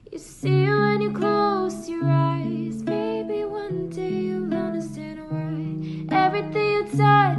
You see when you close your eyes, maybe one day you'll understand why everything you touch